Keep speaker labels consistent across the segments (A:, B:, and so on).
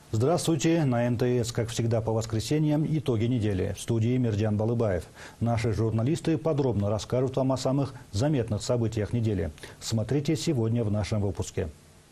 A: Здравствуйте. На МТС, как всегда, по воскресеньям итоги недели. В студии Мирджан Балыбаев. Наши журналисты подробно расскажут вам о самых заметных событиях недели. Смотрите сегодня в нашем выпуске.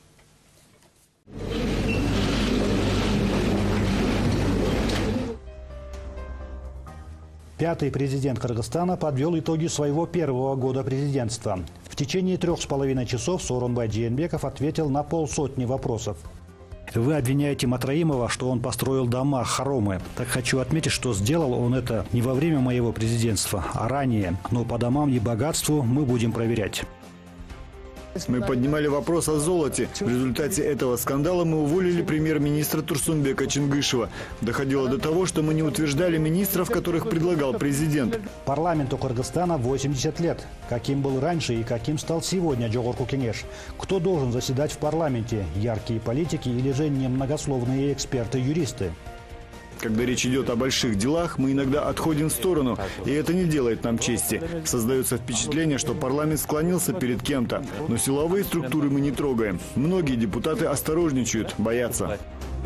A: Пятый президент Кыргызстана подвел итоги своего первого года президентства. В течение 3,5 часов Сооронбай Жээнбеков ответил на полсотни вопросов. Вы обвиняете Матраимова, что он построил дома, хоромы. Так хочу отметить, что сделал он это не во время моего президентства, а ранее. Но по домам и богатству мы будем проверять.
B: Мы поднимали вопрос о золоте. В результате этого скандала мы уволили премьер-министра Турсунбека Чингышева. Доходило до того, что мы не утверждали министров, которых предлагал президент.
A: Парламенту Кыргызстана 80 лет. Каким был раньше и каким стал сегодня Жогорку Кеңеш? Кто должен заседать в парламенте? Яркие политики или же немногословные эксперты-юристы?
B: Когда речь идет о больших делах, мы иногда отходим в сторону, и это не делает нам чести. Создается впечатление, что парламент склонился перед кем-то, но силовые структуры мы не трогаем. Многие депутаты осторожничают, боятся.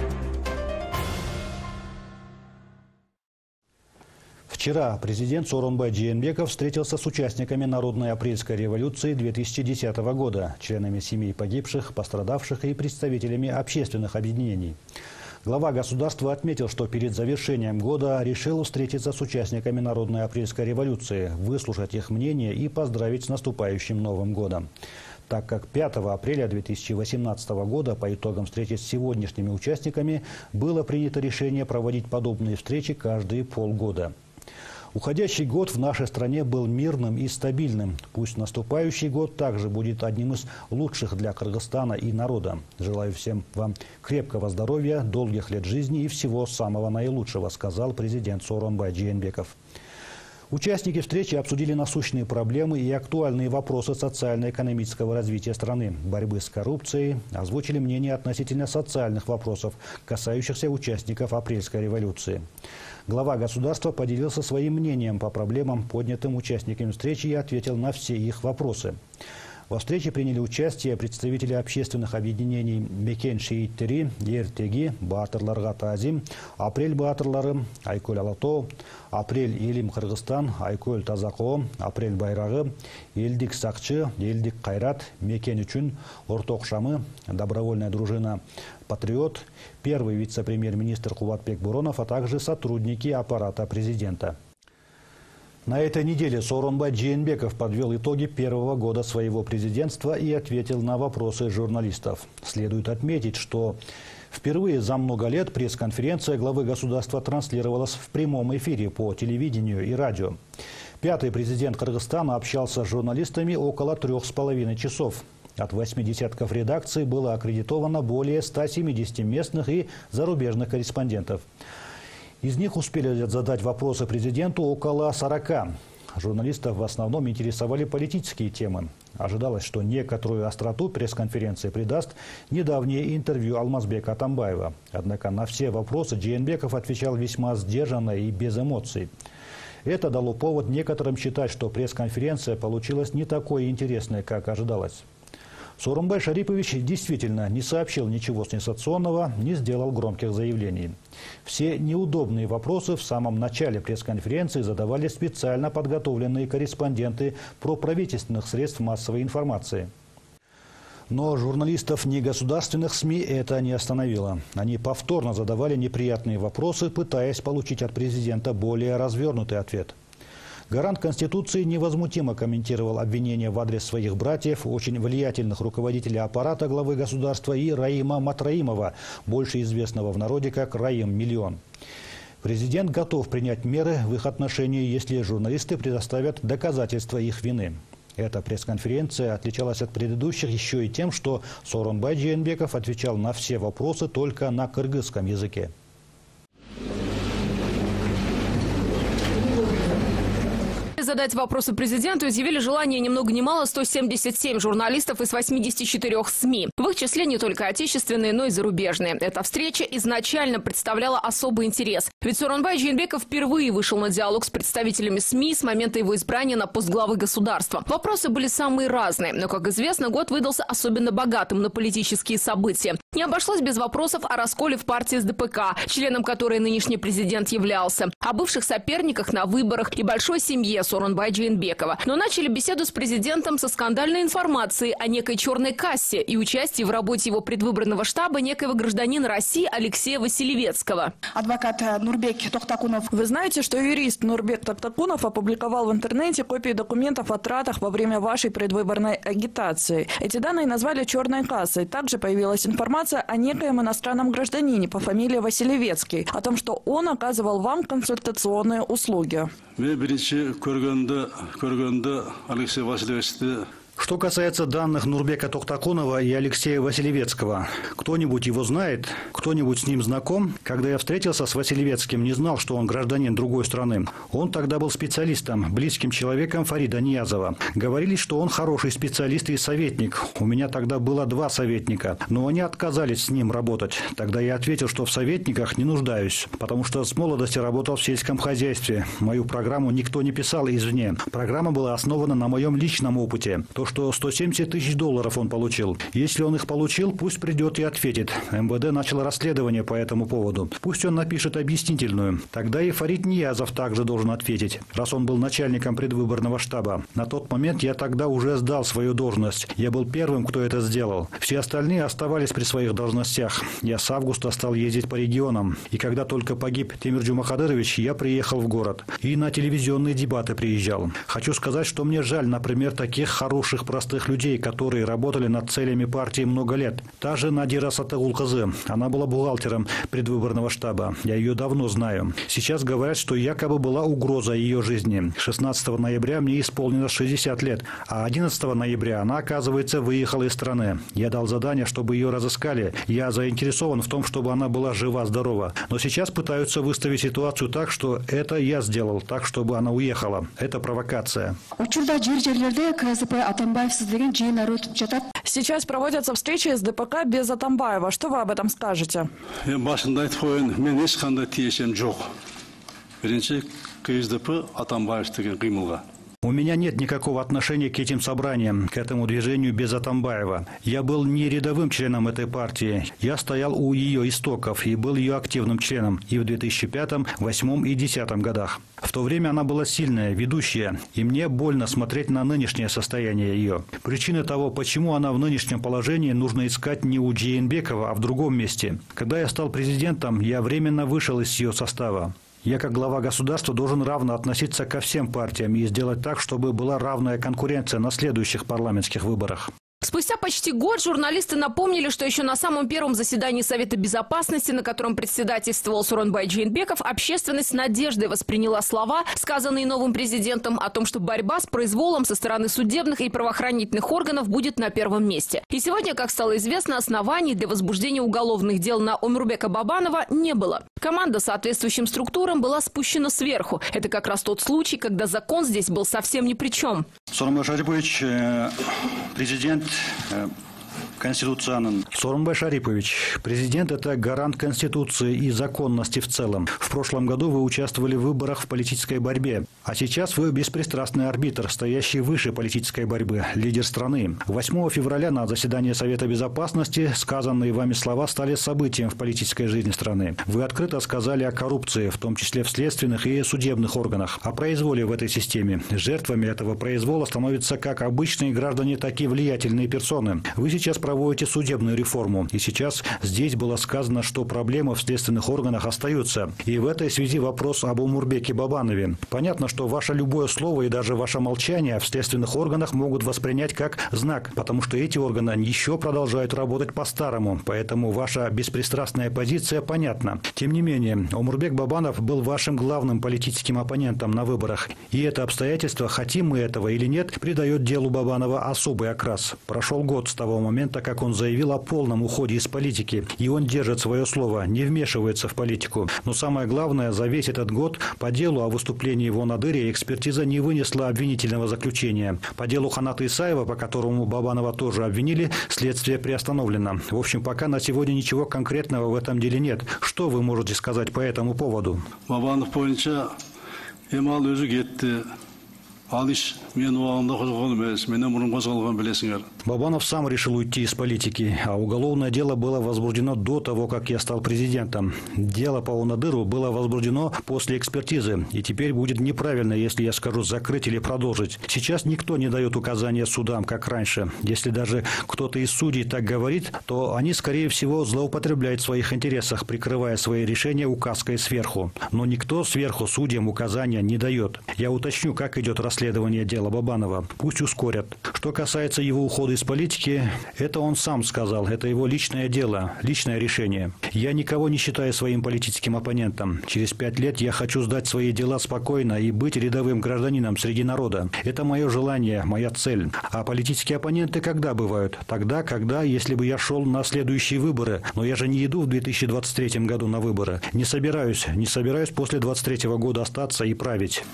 A: Вчера президент Сооронбай Жээнбеков встретился с участниками Народной апрельской революции 2010 года, членами семей погибших, пострадавших и представителями общественных объединений. Глава государства отметил, что перед завершением года решил встретиться с участниками Народной апрельской революции, выслушать их мнение и поздравить с наступающим Новым годом. Так как 5 апреля 2018 года по итогам встречи с сегодняшними участниками было принято решение проводить подобные встречи каждые полгода. Уходящий год в нашей стране был мирным и стабильным. Пусть наступающий год также будет одним из лучших для Кыргызстана и народа. Желаю всем вам крепкого здоровья, долгих лет жизни и всего самого наилучшего, сказал президент Сооронбай Жээнбеков. Участники встречи обсудили насущные проблемы и актуальные вопросы социально-экономического развития страны, борьбы с коррупцией, озвучили мнение относительно социальных вопросов, касающихся участников апрельской революции. Глава государства поделился своим мнением по проблемам, поднятым участниками встречи, и ответил на все их вопросы. Во встрече приняли участие представители общественных объединений Мекен Шииттери, Ертеги, Баатырларга Тазим, Апрель Баатырлары, Айкөл Алато, Апрель Илим Кыргызстан, Айкөл Тазако, Апрель Байрагы, Элдик Сакчы, Элдик Кайрат, Мекен Үчүн, Орток Шамы, Добровольная дружина Патриот, первый вице-премьер-министр Кубатбек Буронов, а также сотрудники аппарата президента. На этой неделе Сооронбай Жээнбеков подвел итоги первого года своего президентства и ответил на вопросы журналистов. Следует отметить, что впервые за много лет пресс-конференция главы государства транслировалась в прямом эфире по телевидению и радио. Пятый президент Кыргызстана общался с журналистами около 3,5 часов. От 8 десятков редакций было аккредитовано более 170 местных и зарубежных корреспондентов. Из них успели задать вопросы президенту около 40. Журналистов в основном интересовали политические темы. Ожидалось, что некоторую остроту пресс-конференции придаст недавнее интервью Алмазбека Атамбаева. Однако на все вопросы Жээнбеков отвечал весьма сдержанно и без эмоций. Это дало повод некоторым считать, что пресс-конференция получилась не такой интересной, как ожидалось. Сооронбай Шарипович действительно не сообщил ничего сенсационного, не сделал громких заявлений. Все неудобные вопросы в самом начале пресс-конференции задавали специально подготовленные корреспонденты проправительственных средств массовой информации. Но журналистов негосударственных СМИ это не остановило. Они повторно задавали неприятные вопросы, пытаясь получить от президента более развернутый ответ. Гарант Конституции невозмутимо комментировал обвинения в адрес своих братьев, очень влиятельных руководителей аппарата главы государства, и Раима Матраимова, больше известного в народе как Раим-миллион. Президент готов принять меры в их отношении, если журналисты предоставят доказательства их вины. Эта пресс-конференция отличалась от предыдущих еще и тем, что Сооронбай Жээнбеков отвечал на все вопросы только на кыргызском языке.
C: задать вопросы президенту, изъявили желание ни много ни мало 177 журналистов из 84 СМИ. В их числе не только отечественные, но и зарубежные. Эта встреча изначально представляла особый интерес. Ведь Сооронбай Жээнбеков впервые вышел на диалог с представителями СМИ с момента его избрания на пост главы государства. Вопросы были самые разные, но, как известно, год выдался особенно богатым на политические события. Не обошлось без вопросов о расколе в партии СДПК, членом которой нынешний президент являлся, о бывших соперниках на выборах и большой семье Сооронбай Жээнбекова. Но начали беседу с президентом со скандальной информацией о некой черной кассе и участии в работе его предвыборного штаба некоего гражданина России Алексея Василевецкого.
D: Адвокат Нурбек Тохтакунов.
E: Вы знаете, что юрист Нурбек Тохтакунов опубликовал в интернете копии документов о тратах во время вашей предвыборной агитации. Эти данные назвали черной кассой. Также появилась информация о некоем иностранном гражданине по фамилии Василевецкий, о том, что он оказывал вам консультационные услуги.
A: Что касается данных Нурбека Тохтакунова и Алексея Василевецкого, кто-нибудь его знает? Кто-нибудь с ним знаком? Когда я встретился с Василевецким, не знал, что он гражданин другой страны. Он тогда был специалистом, близким человеком Фарида Ниязова. Говорили, что он хороший специалист и советник. У меня тогда было 2 советника, но они отказались с ним работать. Тогда я ответил, что в советниках не нуждаюсь, потому что с молодости работал в сельском хозяйстве. Мою программу никто не писал извне. Программа была основана на моем личном опыте. То, что $170 тысяч он получил. Если он их получил, пусть придет и ответит. МВД начало расследование по этому поводу. Пусть он напишет объяснительную. Тогда и Фарид Ниязов также должен ответить, раз он был начальником предвыборного штаба. На тот момент я тогда уже сдал свою должность. Я был первым, кто это сделал. Все остальные оставались при своих должностях. Я с августа стал ездить по регионам. И когда только погиб Темирджон Махадырович, я приехал в город. И на телевизионные дебаты приезжал. Хочу сказать, что мне жаль, например, таких хороших простых людей, которые работали над целями партии много лет. Та же Надира Сатыгулкызы. Она была бухгалтером предвыборного штаба. Я ее давно знаю. Сейчас говорят, что якобы была угроза ее жизни. 16 ноября мне исполнилось 60 лет, а 11 ноября она, оказывается, выехала из страны. Я дал задание, чтобы ее разыскали. Я заинтересован в том, чтобы она была жива-здорова. Но сейчас пытаются выставить ситуацию так, что это я сделал, так, чтобы она уехала. Это провокация.
E: Сейчас проводятся встречи с ДПК без Атамбаева. Что вы об этом скажете?
A: У меня нет никакого отношения к этим собраниям, к этому движению без Атамбаева. Я был не рядовым членом этой партии. Я стоял у ее истоков и был ее активным членом и в 2005, 2008 и 2010 годах. В то время она была сильная, ведущая, и мне больно смотреть на нынешнее состояние ее. Причины того, почему она в нынешнем положении, нужно искать не у Жээнбекова, а в другом месте. Когда я стал президентом, я временно вышел из ее состава. Я, как глава государства, должен равно относиться ко всем партиям и сделать так, чтобы была равная конкуренция на следующих парламентских выборах.
C: Спустя почти год журналисты напомнили, что еще на самом первом заседании Совета Безопасности, на котором председательствовал Сооронбай Жээнбеков, общественность с надеждой восприняла слова, сказанные новым президентом, о том, что борьба с произволом со стороны судебных и правоохранительных органов будет на первом месте. И сегодня, как стало известно, оснований для возбуждения уголовных дел на Омурбека Бабанова не было. Команда соответствующим структурам была спущена сверху. Это как раз тот случай, когда закон здесь был совсем ни при чем.
A: Сооронбай Шарипович, президент Конституционный. Сооронбай Шарипович, президент – это гарант Конституции и законности в целом. В прошлом году вы участвовали в выборах в политической борьбе. А сейчас вы беспристрастный арбитр, стоящий выше политической борьбы, лидер страны. 8 февраля на заседании Совета Безопасности сказанные вами слова стали событием в политической жизни страны. Вы открыто сказали о коррупции, в том числе в следственных и судебных органах, о произволе в этой системе. Жертвами этого произвола становятся как обычные граждане, так и влиятельные персоны. Вы сейчас проводите судебную реформу. И сейчас здесь было сказано, что проблемы в следственных органах остаются. И в этой связи вопрос об Омурбеке Бабанове. Понятно, что ваше любое слово и даже ваше молчание в следственных органах могут воспринять как знак, потому что эти органы еще продолжают работать по-старому. Поэтому ваша беспристрастная позиция понятна. Тем не менее, Омурбек Бабанов был вашим главным политическим оппонентом на выборах. И это обстоятельство, хотим мы этого или нет, придает делу Бабанова особый окрас. Прошел год с того момента, как он заявил о полном уходе из политики. И он держит свое слово, не вмешивается в политику. Но самое главное, за весь этот год по делу о выступлении его на Надыре экспертиза не вынесла обвинительного заключения. По делу Ханата Исаева, по которому Бабанова тоже обвинили, следствие приостановлено. В общем, пока на сегодня ничего конкретного в этом деле нет. Что вы можете сказать по этому поводу?
F: Бабанов бойынша эмал өзі кетті. Алиш мен уағында қозғалған емес, менен бұрын қозғалған білесіңер.
A: Бабанов сам решил уйти из политики, а уголовное дело было возбуждено до того, как я стал президентом. Дело по Надыру было возбуждено после экспертизы, и теперь будет неправильно, если я скажу закрыть или продолжить. Сейчас никто не дает указания судам, как раньше. Если даже кто-то из судей так говорит, то они, скорее всего, злоупотребляют в своих интересах, прикрывая свои решения указкой сверху. Но никто сверху судьям указания не дает. Я уточню, как идет расследование дела Бабанова. Пусть ускорят. Что касается его ухода из политики, это он сам сказал. Это его личное дело, личное решение. Я никого не считаю своим политическим оппонентом. Через 5 лет я хочу сдать свои дела спокойно и быть рядовым гражданином среди народа. Это мое желание, моя цель. А политические оппоненты когда бывают? Тогда, когда, если бы я шел на следующие выборы. Но я же не иду в 2023 году на выборы. Не собираюсь после 2023 года остаться и править.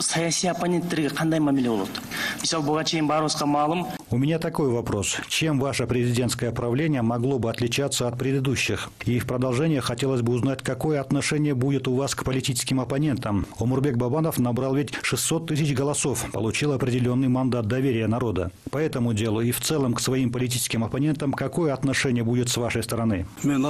A: У меня такой вопрос. Чем ваше президентское правление могло бы отличаться от предыдущих? И в продолжение хотелось бы узнать, какое отношение будет у вас к политическим оппонентам. Омурбек Бабанов набрал ведь 600 тысяч голосов, получил определенный мандат доверия народа. По этому делу и в целом к своим политическим оппонентам какое отношение будет с вашей стороны?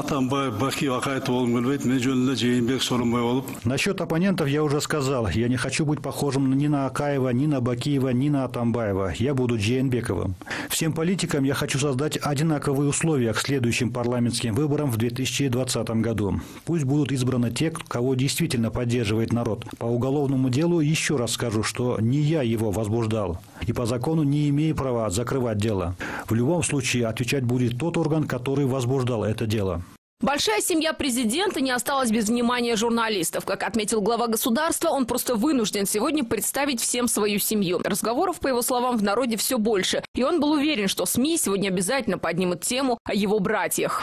A: Насчет оппонентов я уже сказал. Я не хочу быть похожим ни на Акаева, ни на Бакиева, ни на Атамбаева. Я буду Джейнбековым. Всем политикам я хочу создать одинаковые условия к следующим парламентским выборам в 2020 году. Пусть будут избраны те, кого действительно поддерживает народ. По уголовному делу еще раз скажу, что не я его возбуждал. И по закону не имею права закрывать дело. В любом случае отвечать будет тот орган, который возбуждал это дело.
C: Большая семья президента не осталась без внимания журналистов. Как отметил глава государства, он просто вынужден сегодня представить всем свою семью. Разговоров, по его словам, в народе все больше. И он был уверен, что СМИ сегодня обязательно поднимут тему о его братьях.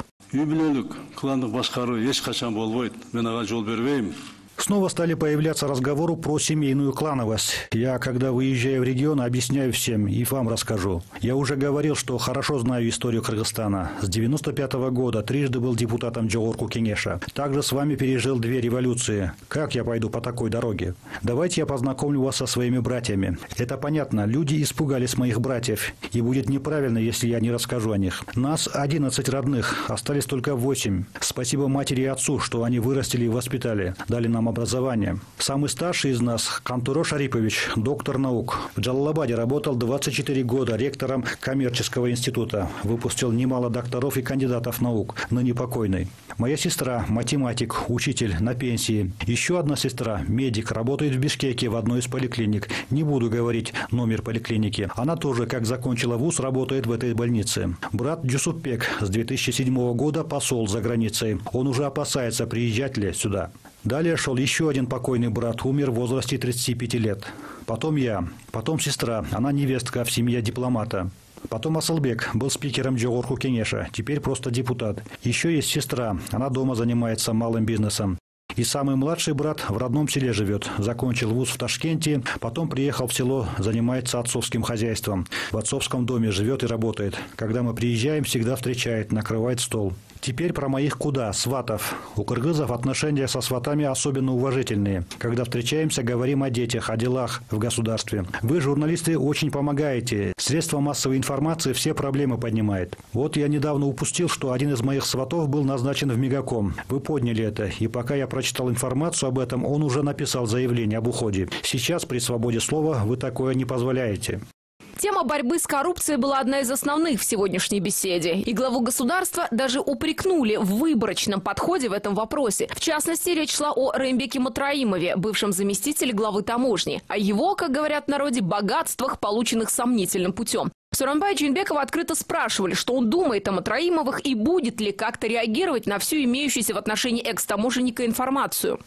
A: Снова стали появляться разговоры про семейную клановость. Я, когда выезжаю в регион, объясняю всем и вам расскажу. Я уже говорил, что хорошо знаю историю Кыргызстана. С 95-го года трижды был депутатом Жогорку Кеңеша. Также с вами пережил 2 революции. Как я пойду по такой дороге? Давайте я познакомлю вас со своими братьями. Это понятно, люди испугались моих братьев. И будет неправильно, если я не расскажу о них. Нас 11 родных, остались только 8. Спасибо матери и отцу, что они вырастили и воспитали, дали нам образование. Самый старший из нас, Кантуро Шарипович, доктор наук. В Джалалабаде работал 24 года ректором коммерческого института. Выпустил немало докторов и кандидатов наук, ныне покойный. Моя сестра, математик, учитель, на пенсии. Еще одна сестра, медик, работает в Бишкеке в одной из поликлиник. Не буду говорить номер поликлиники. Она тоже, как закончила вуз, работает в этой больнице. Брат Джусупбек с 2007 года посол за границей. Он уже опасается, приезжать ли сюда. Далее шел еще один покойный брат, умер в возрасте 35 лет. Потом я, потом сестра, она невестка в семье дипломата. Потом Асылбек, был спикером Жогорку Кеңеша, теперь просто депутат. Еще есть сестра, она дома занимается малым бизнесом. И самый младший брат в родном селе живет. Закончил вуз в Ташкенте, потом приехал в село, занимается отцовским хозяйством. В отцовском доме живет и работает. Когда мы приезжаем, всегда встречает, накрывает стол. Теперь про моих куда, сватов. У кыргызов отношения со сватами особенно уважительные. Когда встречаемся, говорим о детях, о делах в государстве. Вы, журналисты, очень помогаете. Средства массовой информации все проблемы поднимает. Вот я недавно упустил, что один из моих сватов был назначен в Мегаком. Вы подняли это. И пока я прочитал информацию об этом, он уже написал заявление об уходе. Сейчас при свободе слова вы такое не позволяете.
C: Тема борьбы с коррупцией была одна из основных в сегодняшней беседе. И главу государства даже упрекнули в выборочном подходе в этом вопросе. В частности, речь шла о Реймбеке Матраимове, бывшем заместителе главы таможни. О его, как говорят в народе, богатствах, полученных сомнительным путем. Сооронбая Жээнбекова открыто спрашивали, что он думает о Матраимовых и будет ли как-то реагировать на всю имеющуюся в отношении экс-таможенника информацию.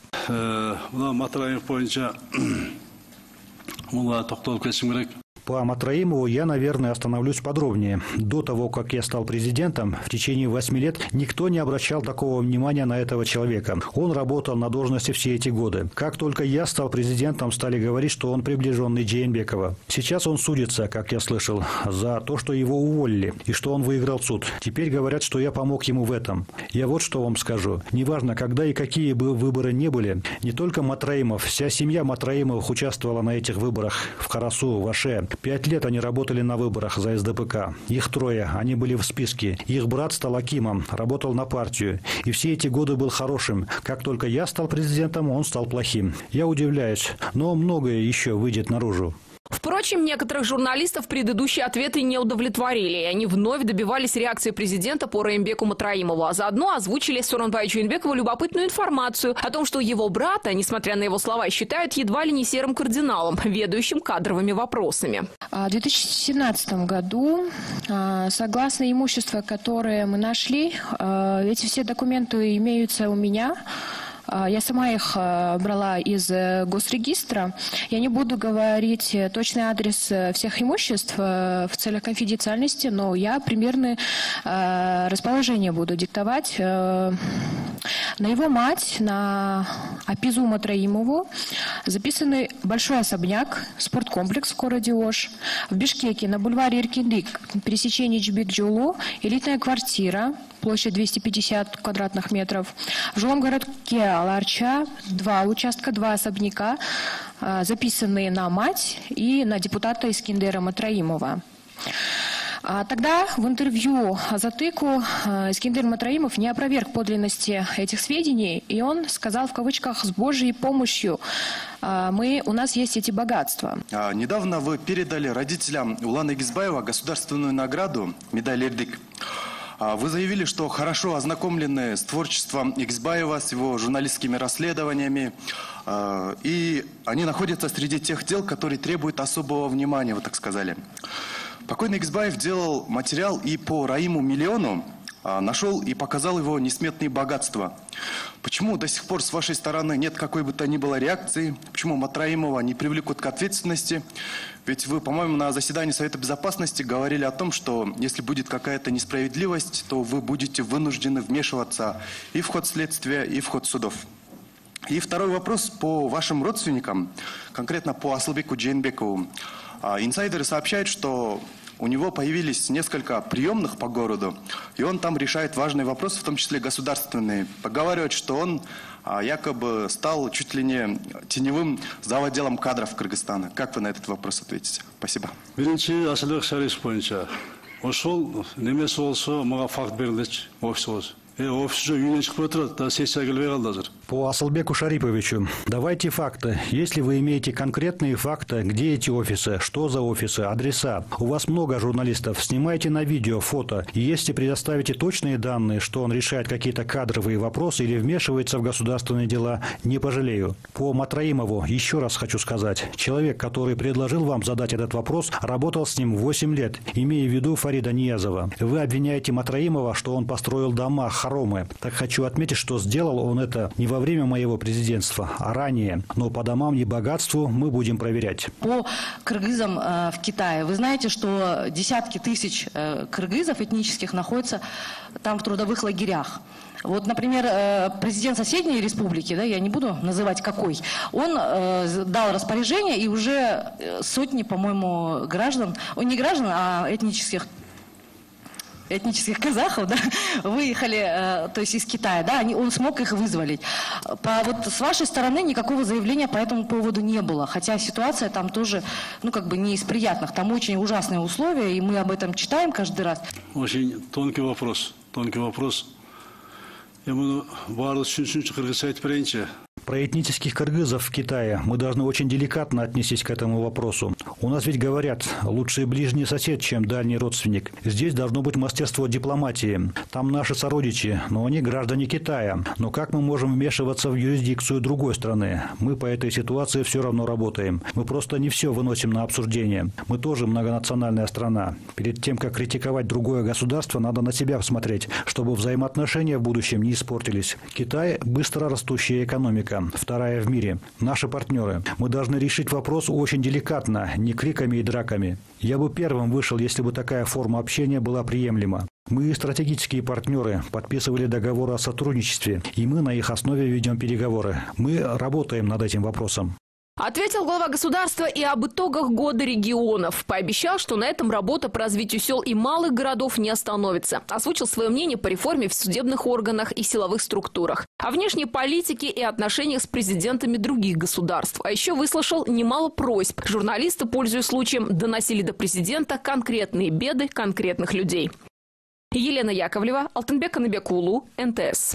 A: По Матраимову я, наверное, остановлюсь подробнее. До того, как я стал президентом, в течение 8 лет никто не обращал такого внимания на этого человека. Он работал на должности все эти годы. Как только я стал президентом, стали говорить, что он приближенный Джейнбекова. Сейчас он судится, как я слышал, за то, что его уволили и что он выиграл суд. Теперь говорят, что я помог ему в этом. Я вот что вам скажу. Неважно, когда и какие бы выборы не были, не только Матраимов, вся семья Матраимовых участвовала на этих выборах в Карасу, в Аше. 5 лет они работали на выборах за СДПК. Их 3, они были в списке. Их брат стал акимом, работал на партию. И все эти годы был хорошим. Как только я стал президентом, он стал плохим. Я удивляюсь, но многое еще выйдет наружу.
C: Впрочем, некоторых журналистов предыдущие ответы не удовлетворили, и они вновь добивались реакции президента по Раимбеку Матраимову, а заодно озвучили Сооронбаю Джейнбекову любопытную информацию о том, что его брата, несмотря на его слова, считают едва ли не серым кардиналом, ведущим кадровыми вопросами.
G: В 2017 году, согласно имуществу, которое мы нашли, эти все документы имеются у меня. Я сама их брала из госрегистра. Я не буду говорить точный адрес всех имуществ в целях конфиденциальности, но я примерно расположение буду диктовать. На его мать, на Апизу Матраимову, записанный большой особняк, спорткомплекс в городе Ош. В Бишкеке на бульваре Иркинлик, пересечении Джбек-Джулу, элитная квартира, площадь 250 квадратных метров. В жилом городке Аларча 2 участка, 2 особняка, записанные на мать и на депутата Искендера Матраимова. Тогда в интервью Азатыку Искендер Матраимов не опроверг подлинности этих сведений, и он сказал в кавычках «с Божьей помощью у нас есть эти богатства».
H: Недавно вы передали родителям Улана Игизбаева государственную награду «Медаль Эрдик». Вы заявили, что хорошо ознакомлены с творчеством Игизбаева, с его журналистскими расследованиями, и они находятся среди тех дел, которые требуют особого внимания, вы так сказали. Покойный Игизбаев делал материал и по Раиму Миллиону, нашел и показал его несметные богатства. Почему до сих пор с вашей стороны нет какой бы то ни было реакции? Почему Матраимова не привлекут к ответственности? Ведь вы, по-моему, на заседании Совета Безопасности говорили о том, что если будет какая-то несправедливость, то вы будете вынуждены вмешиваться и в ход следствия, и в ход судов. И второй вопрос по вашим родственникам, конкретно по Асылбеку Джейнбекову. Инсайдеры сообщают, что у него появились несколько приемных по городу, и он там решает важные вопросы, в том числе государственные. Поговаривают, что он якобы стал чуть ли не теневым заводделом кадров Кыргызстана. Как вы на этот вопрос ответите? Спасибо.
A: По Асылбеку Шариповичу. Давайте факты. Если вы имеете конкретные факты, где эти офисы, что за офисы, адреса. У вас много журналистов. Снимайте на видео, фото. И если предоставите точные данные, что он решает какие-то кадровые вопросы или вмешивается в государственные дела, не пожалею. По Матраимову еще раз хочу сказать. Человек, который предложил вам задать этот вопрос, работал с ним 8 лет, имея в виду Фарида Ниязова. Вы обвиняете Матраимова, что он построил дома, хоромы. Так хочу отметить, что сделал он это не во время моего президентства, а ранее. Но по домам и богатству мы будем проверять.
I: По кыргызам в Китае. Вы знаете, что десятки тысяч кыргызов этнических находятся там в трудовых лагерях. Вот, например, президент соседней республики, да, я не буду называть какой, он дал распоряжение, и уже сотни, по-моему, граждан, не граждан, а этнических казахов, да, выехали, то есть из Китая, да, он смог их вызволить. Вот с вашей стороны никакого заявления по этому поводу не было, хотя ситуация там тоже, не из приятных, там очень ужасные условия, и мы об этом читаем каждый раз.
F: Очень тонкий вопрос. Я буду
A: Про этнических кыргызов в Китае мы должны очень деликатно отнестись к этому вопросу. У нас ведь говорят, лучше ближний сосед, чем дальний родственник. Здесь должно быть мастерство дипломатии. Там наши сородичи, но они граждане Китая. Но как мы можем вмешиваться в юрисдикцию другой страны? Мы по этой ситуации все равно работаем. Мы просто не все выносим на обсуждение. Мы тоже многонациональная страна. Перед тем, как критиковать другое государство, надо на себя смотреть, чтобы взаимоотношения в будущем не испортились. Китай – быстро растущая экономика. Вторая в мире. Наши партнеры. Мы должны решить вопрос очень деликатно, не криками и драками. Я бы первым вышел, если бы такая форма общения была приемлема. Мы стратегические партнеры, подписывали договор о сотрудничестве, и мы на их основе ведем переговоры. Мы работаем над этим вопросом.
C: Ответил глава государства и об итогах года регионов. Пообещал, что на этом работа по развитию сел и малых городов не остановится. Озвучил свое мнение по реформе в судебных органах и силовых структурах. О внешней политике и отношениях с президентами других государств. А еще выслушал немало просьб. Журналисты, пользуясь случаем, доносили до президента конкретные беды конкретных людей. Елена Яковлева, Алтынбек Аныбекулу, НТС.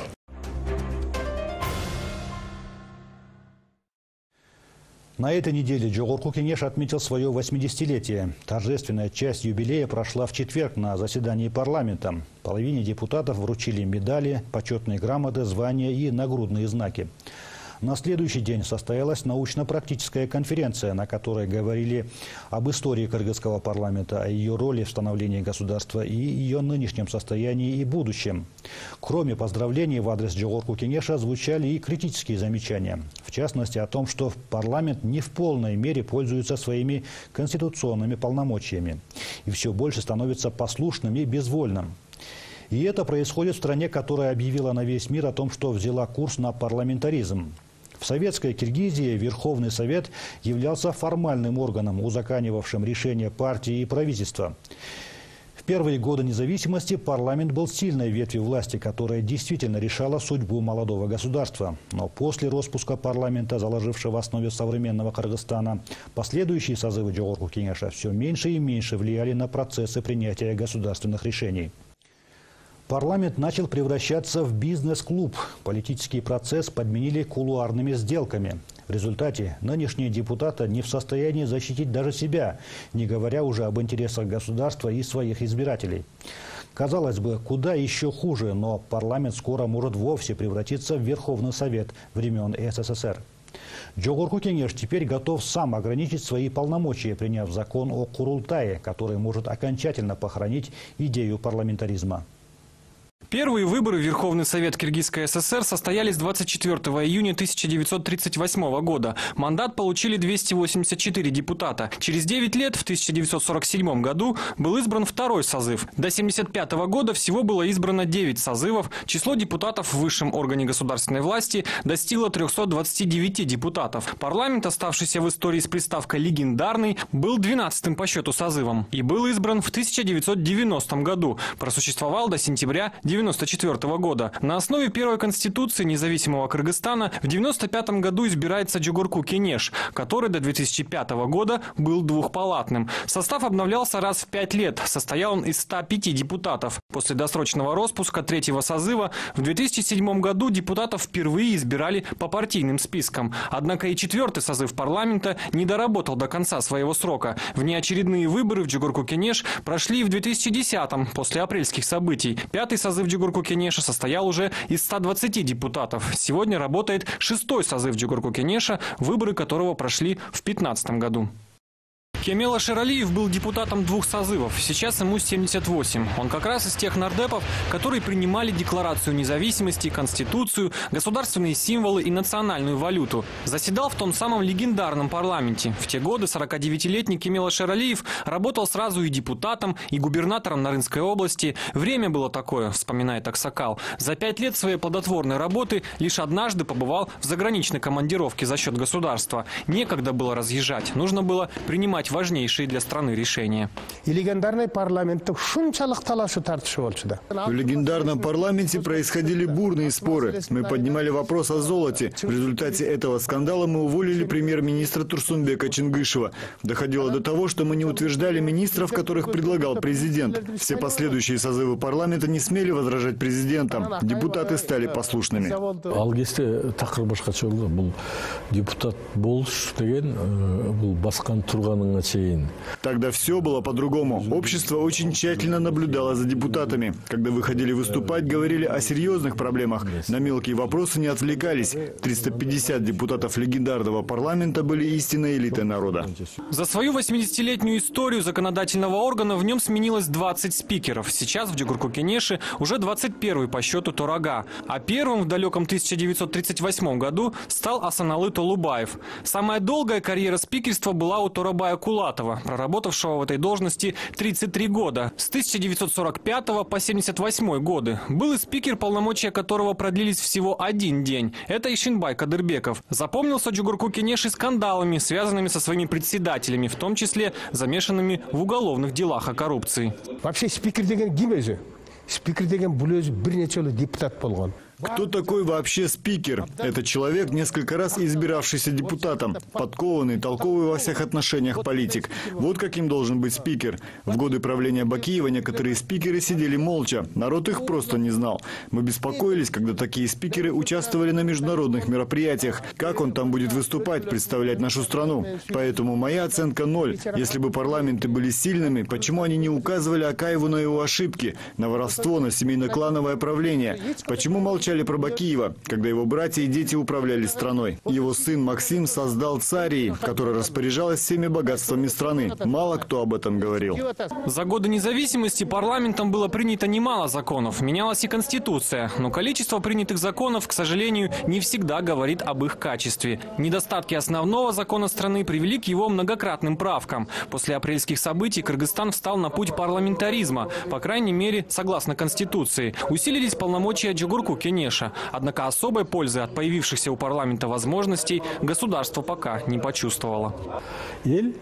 A: На этой неделе Жогорку Кенеш отметил свое 80-летие. Торжественная часть юбилея прошла в четверг на заседании парламента. Половине депутатов вручили медали, почетные грамоты, звания и нагрудные знаки. На следующий день состоялась научно-практическая конференция, на которой говорили об истории кыргызского парламента, о ее роли в становлении государства и ее нынешнем состоянии и будущем. Кроме поздравлений в адрес Жогорку Кенеша звучали и критические замечания. В частности, о том, что парламент не в полной мере пользуется своими конституционными полномочиями и все больше становится послушным и безвольным. И это происходит в стране, которая объявила на весь мир о том, что взяла курс на парламентаризм. В советской Киргизии Верховный Совет являлся формальным органом, узаконивавшим решения партии и правительства. В первые годы независимости парламент был сильной ветвью власти, которая действительно решала судьбу молодого государства. Но после распуска парламента, заложившего в основе современного Кыргызстана, последующие созывы Жогорку Кенеша все меньше и меньше влияли на процессы принятия государственных решений. Парламент начал превращаться в бизнес-клуб. Политический процесс подменили кулуарными сделками. В результате нынешние депутаты не в состоянии защитить даже себя, не говоря уже об интересах государства и своих избирателей. Казалось бы, куда еще хуже, но парламент скоро может вовсе превратиться в Верховный Совет времен СССР. Жогорку Кенеш теперь готов сам ограничить свои полномочия, приняв закон о Курултае, который может окончательно похоронить идею парламентаризма.
J: Первые выборы в Верховный Совет Киргизской ССР состоялись 24 июня 1938 года. Мандат получили 284 депутата. Через 9 лет, в 1947 году, был избран второй созыв. До 1975 года всего было избрано 9 созывов. Число депутатов в высшем органе государственной власти достигло 329 депутатов. Парламент, оставшийся в истории с приставкой «легендарный», был 12-м по счету созывом и был избран в 1990 году. Просуществовал до сентября 1994 года. На основе первой конституции независимого Кыргызстана в 1995 году избирается Жогорку Кенеш, который до 2005 года был двухпалатным. Состав обновлялся раз в 5 лет. Состоял он из 105 депутатов. После досрочного распуска третьего созыва в 2007 году депутатов впервые избирали по партийным спискам. Однако и четвертый созыв парламента не доработал до конца своего срока. Внеочередные выборы в Жогорку Кенеш прошли в 2010-м, после апрельских событий. Пятый созыв Жогорку Кенеша состоял уже из 120 депутатов. Сегодня работает 6-й созыв Жогорку Кенеша, выборы которого прошли в 2015 году. Кемел Аширалиев был депутатом 2 созывов, сейчас ему 78. Он как раз из тех нардепов, которые принимали Декларацию независимости, Конституцию, государственные символы и национальную валюту. Заседал в том самом легендарном парламенте. В те годы 49-летний Кемел Аширалиев работал сразу и депутатом, и губернатором Нарынской области. Время было такое, вспоминает Аксакал. За 5 лет своей плодотворной работы лишь однажды побывал в заграничной командировке за счет государства. Некогда было разъезжать, нужно было принимать важнейшие для страны решения.
B: В легендарном парламенте происходили бурные споры. Мы поднимали вопрос о золоте. В результате этого скандала мы уволили премьер-министра Турсунбека Чингышева. Доходило до того, что мы не утверждали министров, которых предлагал президент. Все последующие созывы парламента не смели возражать президентам. Депутаты стали послушными. Тогда все было по-другому. Общество очень тщательно наблюдало за депутатами. Когда выходили выступать, говорили о серьезных проблемах. На мелкие вопросы не отвлекались. 350 депутатов легендарного парламента были истинной элитой народа.
J: За свою 80-летнюю историю законодательного органа в нем сменилось 20 спикеров. Сейчас в Жогорку Кенеше уже 21-й по счету Торага. А первым в далеком 1938 году стал Асаналы Толубаев. Самая долгая карьера спикерства была у Торабая Кулаева. Бикбулатова, проработавшего в этой должности 33 года, с 1945 по 1978 годы. Был и спикер, полномочия которого продлились всего один день. Это Ишинбай Кадырбеков. Запомнился Джугурку Кенеши скандалами, связанными со своими председателями, в том числе замешанными в уголовных делах о коррупции.
K: Вообще спикер деген ким өзі? Спикер деген бұл өзі бірнеше жолы депутат болған.
B: Кто такой вообще спикер? Это человек, несколько раз избиравшийся депутатом, подкованный, толковый во всех отношениях политик. Вот каким должен быть спикер. В годы правления Бакиева некоторые спикеры сидели молча. Народ их просто не знал. Мы беспокоились, когда такие спикеры участвовали на международных мероприятиях. Как он там будет выступать, представлять нашу страну? Поэтому моя оценка 0. Если бы парламенты были сильными, почему они не указывали Акаеву на его ошибки, на воровство, на семейно-клановое правление? Почему молчали про Бакиева, когда его братья и дети управляли страной? Его сын Максим создал царии, которая распоряжалась всеми богатствами страны. Мало кто об этом говорил.
J: За годы независимости парламентом было принято немало законов. Менялась и Конституция. Но количество принятых законов, к сожалению, не всегда говорит об их качестве. Недостатки основного закона страны привели к его многократным правкам. После апрельских событий Кыргызстан встал на путь парламентаризма, по крайней мере, согласно Конституции. Усилились полномочия Джугурку Кенеша. Однако особой пользы от появившихся у парламента возможностей государство пока не почувствовало.
L: Ел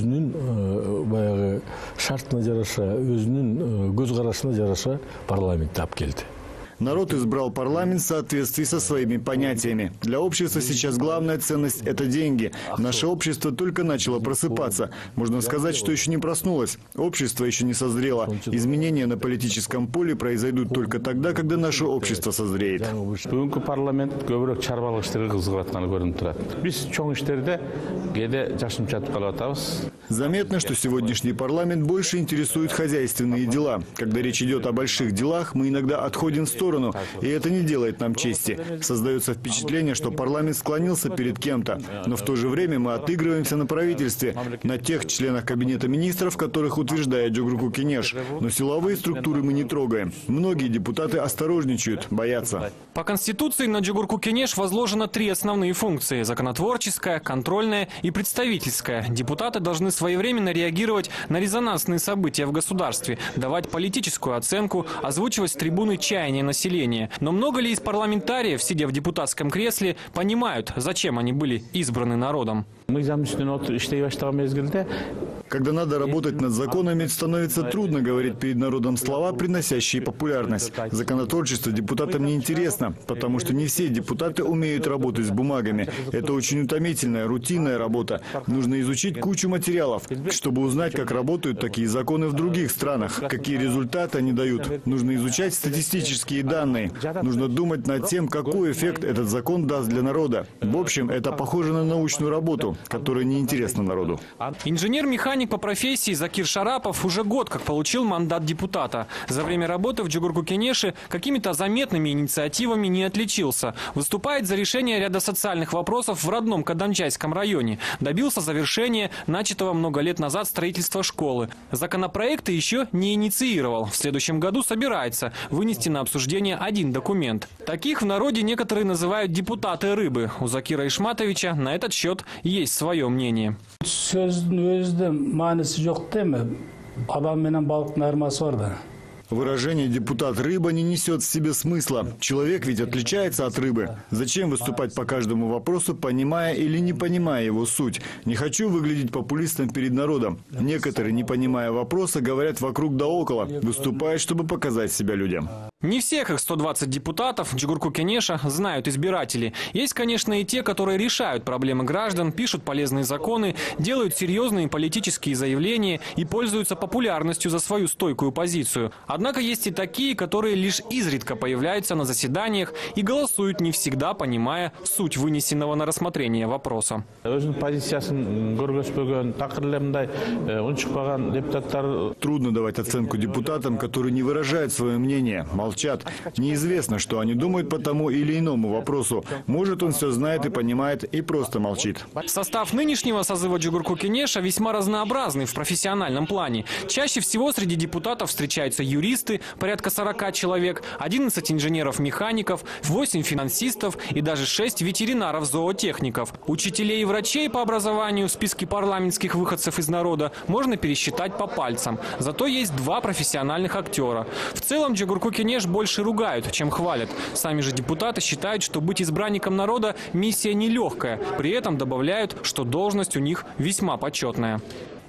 L: өзінің баяғы шартына жараша, өзінің көзқарасына жараша парламент тап келді.
B: Народ избрал парламент в соответствии со своими понятиями. Для общества сейчас главная ценность – это деньги. Наше общество только начало просыпаться. Можно сказать, что еще не проснулось. Общество еще не созрело. Изменения на политическом поле произойдут только тогда, когда наше общество созреет.
L: Бүгінгі парламент көбірек шаруалық істерге қызығатқаны көрініп тұрады. Біз чоң іштерде кейде жашым жатып қалатабыз.
B: Заметно, что сегодняшний парламент больше интересует хозяйственные дела. Когда речь идет о больших делах, мы иногда отходим в сторону. И это не делает нам чести. Создается впечатление, что парламент склонился перед кем-то. Но в то же время мы отыгрываемся на правительстве, на тех членах кабинета министров, которых утверждает Джугурку Кенеш. Но силовые структуры мы не трогаем. Многие депутаты осторожничают, боятся.
J: По Конституции на Джугурку Кенеш возложено 3 основные функции – законотворческая, контрольная и представительская. Депутаты должны своевременно реагировать на резонансные события в государстве, давать политическую оценку, озвучивать с трибуны чаяния населения. Но много ли из парламентариев, сидя в депутатском кресле, понимают, зачем они были избраны народом?
B: Когда надо работать над законами, становится трудно говорить перед народом слова, приносящие популярность. Законотворчество депутатам не интересно, потому что не все депутаты умеют работать с бумагами. Это очень утомительная, рутинная работа. Нужно изучить кучу материалов, чтобы узнать, как работают такие законы в других странах, какие результаты они дают. Нужно изучать статистические данные. Нужно думать над тем, какой эффект этот закон даст для народа. В общем, это похоже на научную работу, которая неинтересна народу.
J: Инженер-механик по профессии Закир Шарапов уже год как получил мандат депутата. За время работы в Джугурку Кенеше какими-то заметными инициативами не отличился. Выступает за решение ряда социальных вопросов в родном Каданчайском районе. Добился завершения начатого много лет назад строительства школы. Законопроекты еще не инициировал. В следующем году собирается вынести на обсуждение один документ. Таких в народе некоторые называют депутаты рыбы. У Закира Ишматовича на этот счет есть свое мнение.
B: Выражение «депутат рыба» не несет в себе смысла. Человек ведь отличается от рыбы. Зачем выступать по каждому вопросу, понимая или не понимая его суть? Не хочу выглядеть популистом перед народом. Некоторые, не понимая вопроса, говорят вокруг да около, выступают, чтобы показать себя людям.
J: Не всех их 120 депутатов Джугурку Кенеша знают избиратели. Есть, конечно, и те, которые решают проблемы граждан, пишут полезные законы, делают серьезные политические заявления и пользуются популярностью за свою стойкую позицию. Однако есть и такие, которые лишь изредка появляются на заседаниях и голосуют, не всегда понимая суть вынесенного на рассмотрение вопроса.
B: Трудно давать оценку депутатам, которые не выражают свое мнение, молчат. молчат. Неизвестно, что они думают по тому или иному вопросу. Может, он все знает и понимает и просто молчит.
J: Состав нынешнего созыва Джугурку Кенеша весьма разнообразный в профессиональном плане. Чаще всего среди депутатов встречаются юристы, порядка 40 человек, 11 инженеров-механиков, 8 финансистов и даже 6 ветеринаров-зоотехников. Учителей и врачей по образованию в списке парламентских выходцев из народа можно пересчитать по пальцам. Зато есть 2 профессиональных актера. В целом Джугурку Кенеш больше ругают, чем хвалят. Сами же депутаты считают, что быть избранником народа – миссия нелегкая. При этом добавляют, что должность у них весьма почетная.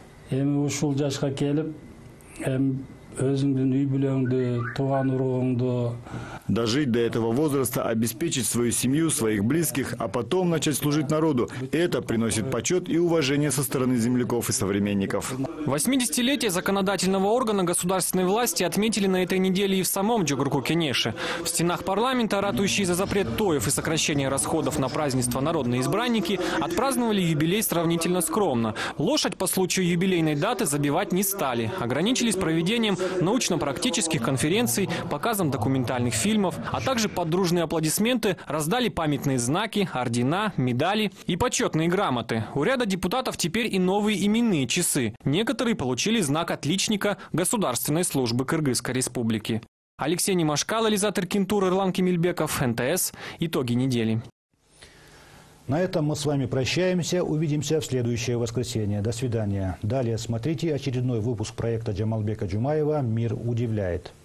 B: Дожить до этого возраста, обеспечить свою семью, своих близких, а потом начать служить народу – это приносит почет и уважение со стороны земляков и современников.
J: 80-летие законодательного органа государственной власти отметили на этой неделе и в самом Джугурку Кенеше. В стенах парламента, ратующие за запрет тоев и сокращение расходов на празднество народные избранники, отпраздновали юбилей сравнительно скромно. Лошадь по случаю юбилейной даты забивать не стали. Ограничились проведением научно-практических конференций, показом документальных фильмов, а также под дружные аплодисменты раздали памятные знаки, ордена, медали и почетные грамоты. У ряда депутатов теперь и новые именные часы. Некоторые получили знак отличника Государственной службы Кыргызской республики. Алексей Немашкал, Элизатор Кинтур, Ирлан Кемельбеков, НТС. Итоги недели.
A: На этом мы с вами прощаемся. Увидимся в следующее воскресенье. До свидания. Далее смотрите очередной выпуск проекта Джамалбека Джумаева «Мир удивляет».